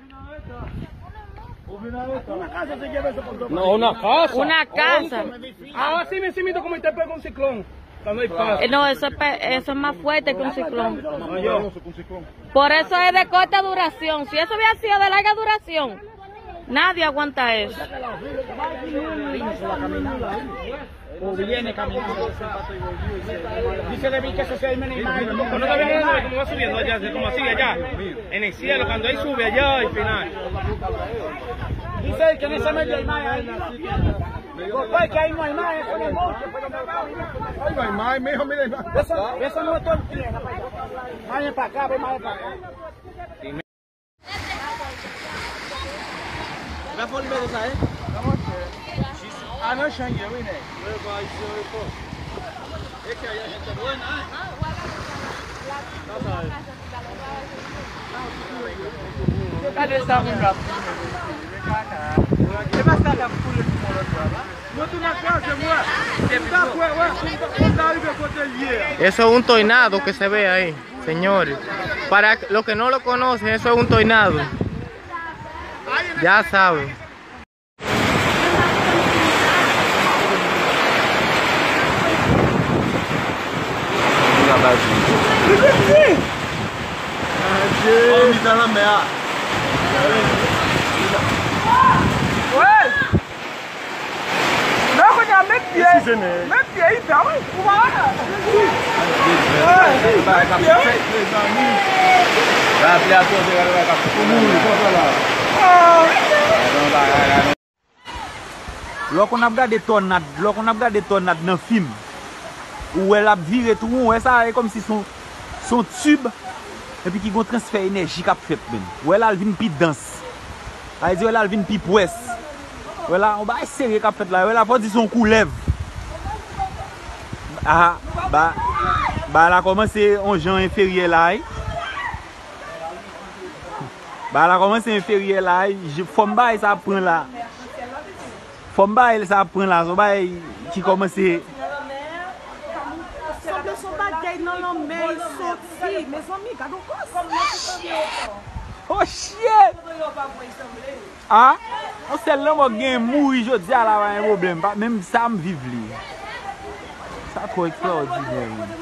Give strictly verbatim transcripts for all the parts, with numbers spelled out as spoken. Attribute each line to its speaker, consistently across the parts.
Speaker 1: No, una casa.
Speaker 2: Una casa.
Speaker 1: Ahora sí me siento como te pega un ciclón. Cuando hay paz.
Speaker 2: Eh, No, eso es, pe- eso es más fuerte que un ciclón.
Speaker 1: No, yo.
Speaker 2: Por eso es de corta duración. Si eso hubiera sido de larga duración, nadie aguanta eso.
Speaker 3: O viene caminando. Dice de mí que eso sea el minimal.
Speaker 1: No está viendo cómo va subiendo allá, como así allá. En el cielo, cuando ahí sube allá al final.
Speaker 3: Dice que en ese medio hay más ahí. Pues que ahí no hay más, eso no es monte.
Speaker 4: Ahí no hay más, mijo, mire.
Speaker 3: Eso, eso no es todo el tiempo. Vayan para acá, ven más para acá.
Speaker 4: La forma de esa, ¿eh? Ah, no, Shanghai, ¿vine? Es que hay gente buena, ¿eh?
Speaker 5: Eso es un tornado que se ve ahí, señores. Para los que no lo conocen, eso es un tornado. Ya saben.
Speaker 3: Lò kon ap gade tornade, lò kon ap gade tornade nan film, ou el ap vire tout, ou el sa e kom si son son tube, epi ki gon transfer enerji kap fet men. Ou el al vin pi dans. A di ou el al vin pi pwes. Ou el al, ou ba e seri kap fet la, ou el ap di son koulev. Ah, ba, ba la komanse on jan inferye la e. Ba la komanse inferye la e, fom ba e sa pren la. Fom ba el sa pren la, so ba e ki komanse.
Speaker 6: Sobre son bagay nan lan men soti, mes ami, kado kos.
Speaker 3: Oh shit! Ah? On se lè mò gen mouri jodi a la wè yon problem, mèm sa m viv li. Sa tro extraordinaire.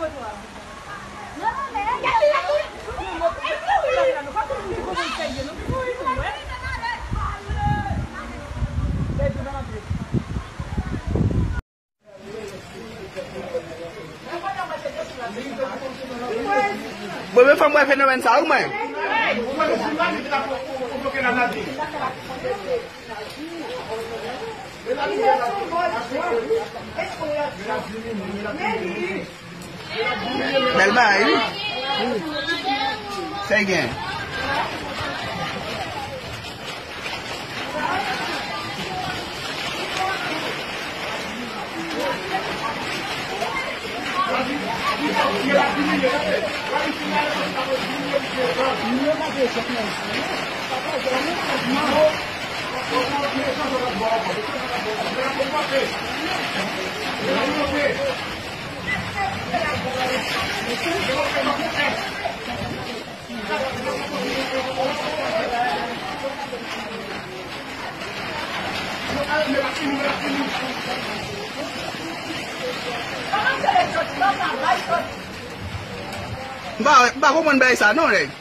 Speaker 4: Bebe fam wè fè nou ven sa ou mwen? Bel bay? Say again. Ba, ba kou mwen bay sa, non rey?